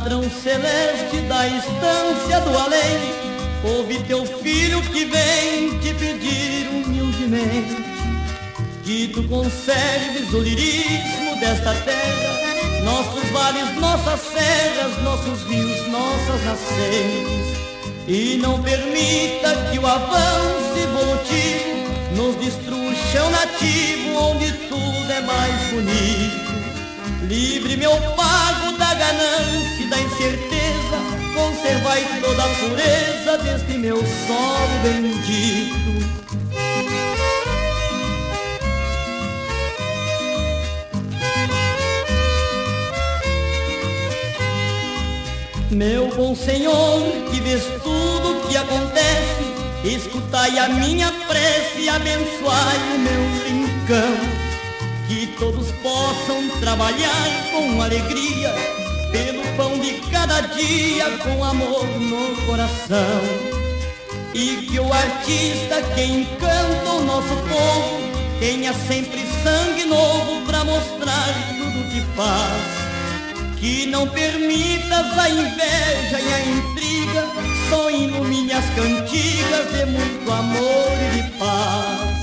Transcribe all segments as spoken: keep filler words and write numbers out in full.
patrão celeste da estância do além, ouve teu filho que vem te pedir humildemente que tu conserves o lirismo desta terra, nossos vales, nossas serras, nossos rios, nossas nascentes, e não permita que o avanço evolutivo nos destrua o chão nativo onde tudo é mais bonito. Livre meu pago da ganância e da incerteza, conservai toda a pureza deste meu solo bendito. Meu bom Senhor, que vês tudo que acontece, escutai a minha prece e abençoai o meu rincão, que todos possam trabalhar com alegria, pelo pão de cada dia, com amor no coração, e que o artista que encanta o nosso povo tenha sempre sangue novo pra mostrar tudo que faz. Que não permitas a inveja e a intriga, só ilumine as cantigas de muito amor e de paz.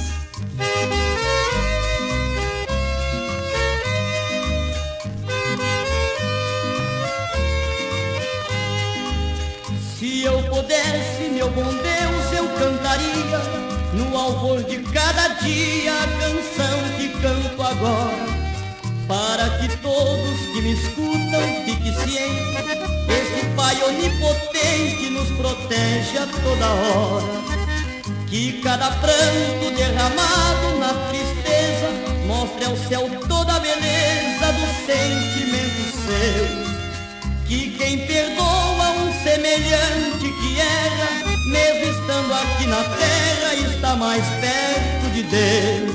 Se eu pudesse, meu bom Deus, eu cantaria no alvor de cada dia a canção que canto agora, para que todos que me escutam fiquem cientes, esse Pai onipotente nos protege a toda hora. Que cada pranto derramado na tristeza mostre ao céu toda a beleza dos sentimentos seus. Que quem perdoa um semelhante que erra, mesmo estando aqui na terra, está mais perto de Deus.